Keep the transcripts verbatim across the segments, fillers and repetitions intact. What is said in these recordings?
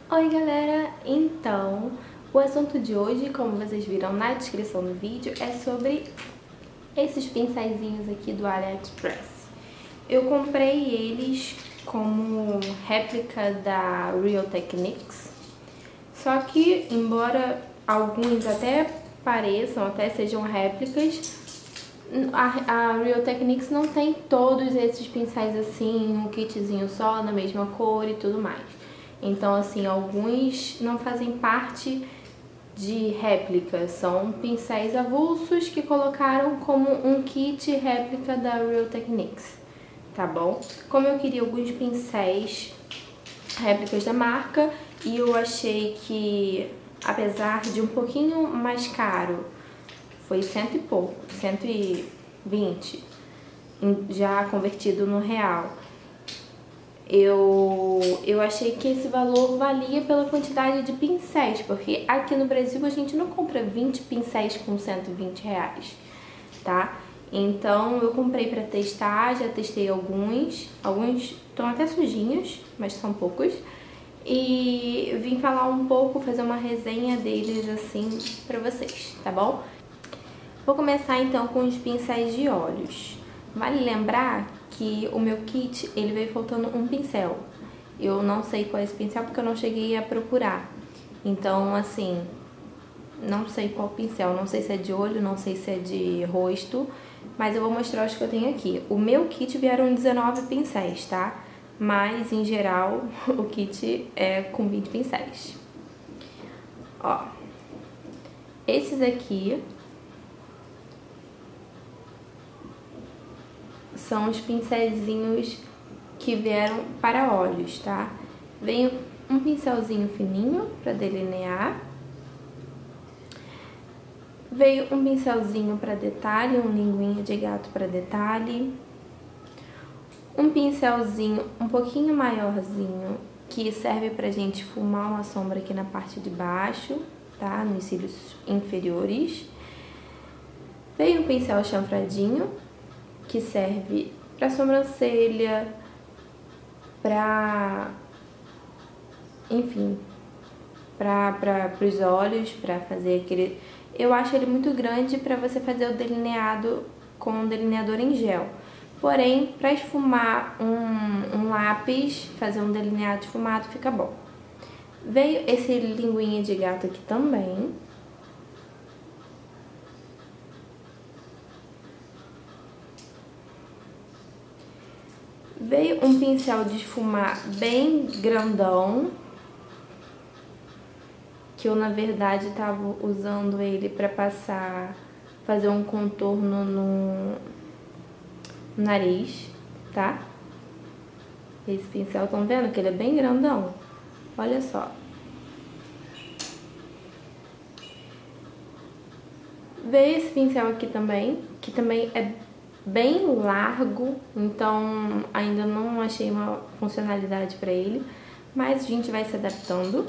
Oi galera, então o assunto de hoje, como vocês viram na descrição do vídeo, é sobre esses pincéisinhos aqui do AliExpress. Eu comprei eles como réplica da Real Techniques, só que embora alguns até pareçam, até sejam réplicas, a, a Real Techniques não tem todos esses pincéis assim, um kitzinho só, na mesma cor e tudo mais. Então, assim, alguns não fazem parte de réplica, são pincéis avulsos que colocaram como um kit réplica da Real Techniques, tá bom? Como eu queria alguns pincéis réplicas da marca e eu achei que, apesar de um pouquinho mais caro, foi cento e pouco, cento e vinte, já convertido no real. Eu, eu achei que esse valor valia pela quantidade de pincéis, porque aqui no Brasil a gente não compra vinte pincéis com cento e vinte reais, tá? Então eu comprei pra testar, já testei alguns, alguns estão até sujinhos, mas são poucos. E vim falar um pouco, fazer uma resenha deles assim pra vocês, tá bom? Vou começar então com os pincéis de olhos. Vale lembrar que o meu kit, ele veio faltando um pincel. Eu não sei qual é esse pincel porque eu não cheguei a procurar. Então, assim, não sei qual pincel, não sei se é de olho, não sei se é de rosto, mas eu vou mostrar os que eu tenho aqui. O meu kit vieram dezenove pincéis, tá? Mas, em geral, o kit é com vinte pincéis. Ó, esses aqui são os pincéisinhos que vieram para olhos, tá? Vem um pincelzinho fininho para delinear. Veio um pincelzinho para detalhe, um linguinha de gato para detalhe. Um pincelzinho um pouquinho maiorzinho que serve pra gente esfumar uma sombra aqui na parte de baixo, tá? Nos cílios inferiores. Veio um pincel chanfradinho que serve para sobrancelha, para, enfim, para os olhos, para fazer aquele... Eu acho ele muito grande para você fazer o delineado com um delineador em gel. Porém, para esfumar um, um lápis, fazer um delineado esfumado, fica bom. Veio esse linguinha de gato aqui também. Veio um pincel de esfumar bem grandão, que eu na verdade estava usando ele para passar, fazer um contorno no nariz, tá? Esse pincel, estão vendo que ele é bem grandão? Olha só. Veio esse pincel aqui também, que também é bem largo, então ainda não achei uma funcionalidade para ele, mas a gente vai se adaptando.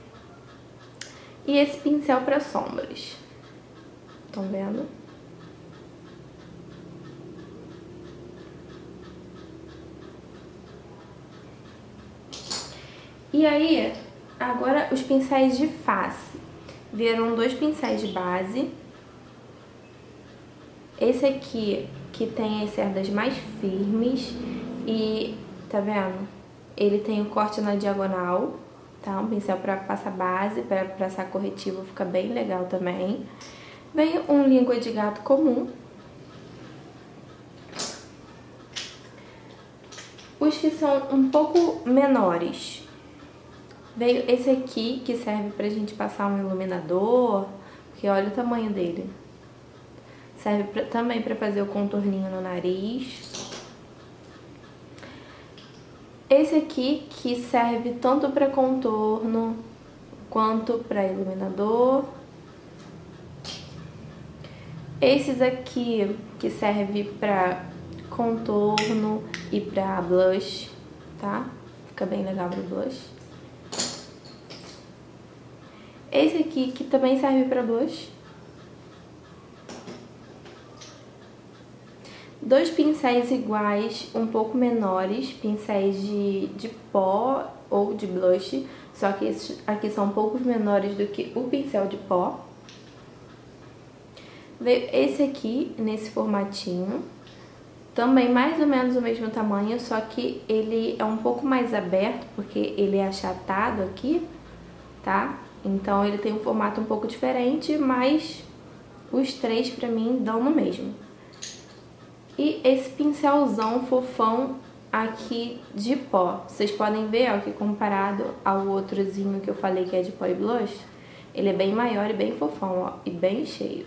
E esse pincel para sombras, estão vendo? E aí, agora os pincéis de face. Vieram dois pincéis de base. Esse aqui que tem as cerdas mais firmes e, tá vendo? Ele tem o corte na diagonal, tá? Um pincel para passar base, para passar corretivo, fica bem legal também. Veio um língua de gato comum. Os que são um pouco menores. Veio esse aqui, que serve pra gente passar um iluminador, porque olha o tamanho dele. Serve pra, também para fazer o contorninho no nariz. Esse aqui que serve tanto para contorno quanto para iluminador. Esses aqui que serve para contorno e para blush, tá? Fica bem legal pro blush. Esse aqui que também serve para blush. Dois pincéis iguais, um pouco menores, pincéis de, de pó ou de blush, só que esses aqui são um pouco menores do que o pincel de pó. Veio esse aqui nesse formatinho, também mais ou menos o mesmo tamanho, só que ele é um pouco mais aberto, porque ele é achatado aqui, tá? Então ele tem um formato um pouco diferente, mas os três pra mim dão no mesmo. E esse pincelzão fofão aqui de pó, vocês podem ver, ó, que comparado ao outrozinho que eu falei que é de pó e blush, ele é bem maior e bem fofão, ó, e bem cheio.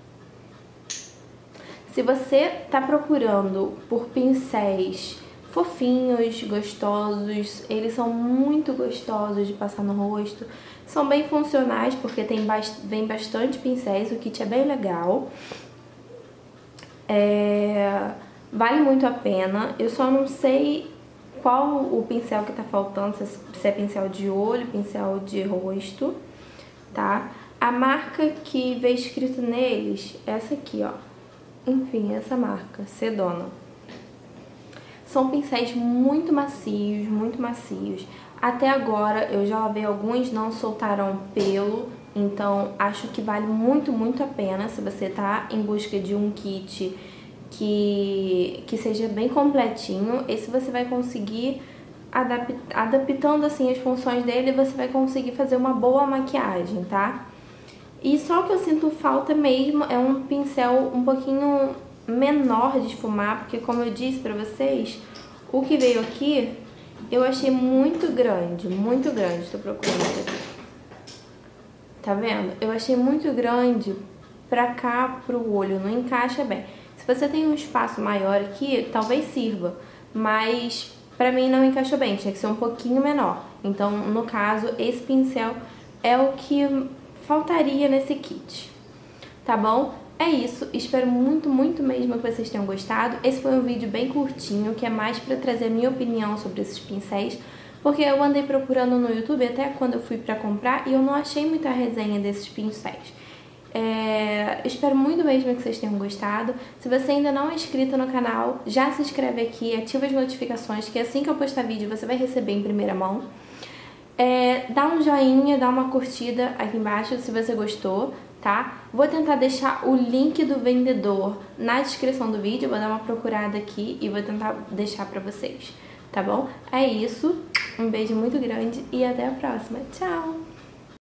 Se você tá procurando por pincéis fofinhos, gostosos, eles são muito gostosos de passar no rosto, são bem funcionais porque tem bast vem bastante pincéis, o kit é bem legal, é... vale muito a pena. Eu só não sei qual o pincel que tá faltando, se é pincel de olho, pincel de rosto, tá? A marca que veio escrito neles é essa aqui, ó. Enfim, essa marca, Sedona. São pincéis muito macios, muito macios. Até agora eu já lavei alguns, não soltaram pelo, então acho que vale muito, muito a pena se você tá em busca de um kit que, que seja bem completinho. Esse você vai conseguir, adap adaptando assim as funções dele, você vai conseguir fazer uma boa maquiagem, tá? E só o que eu sinto falta mesmo é um pincel um pouquinho menor de esfumar, porque como eu disse pra vocês, o que veio aqui eu achei muito grande, muito grande, tô procurando aqui. Tá vendo? Eu achei muito grande pra cá, pro olho, não encaixa bem. Se você tem um espaço maior aqui, talvez sirva, mas pra mim não encaixou bem, tinha que ser um pouquinho menor. Então, no caso, esse pincel é o que faltaria nesse kit, tá bom? É isso, espero muito, muito mesmo que vocês tenham gostado. Esse foi um vídeo bem curtinho, que é mais pra trazer a minha opinião sobre esses pincéis, porque eu andei procurando no YouTube até quando eu fui pra comprar e eu não achei muita resenha desses pincéis. É, espero muito mesmo que vocês tenham gostado. Se você ainda não é inscrito no canal, já se inscreve aqui, ativa as notificações, que assim que eu postar vídeo você vai receber em primeira mão. É, dá um joinha, dá uma curtida aqui embaixo se você gostou, tá? Vou tentar deixar o link do vendedor na descrição do vídeo, vou dar uma procurada aqui e vou tentar deixar pra vocês, tá bom? É isso, um beijo muito grande e até a próxima. Tchau!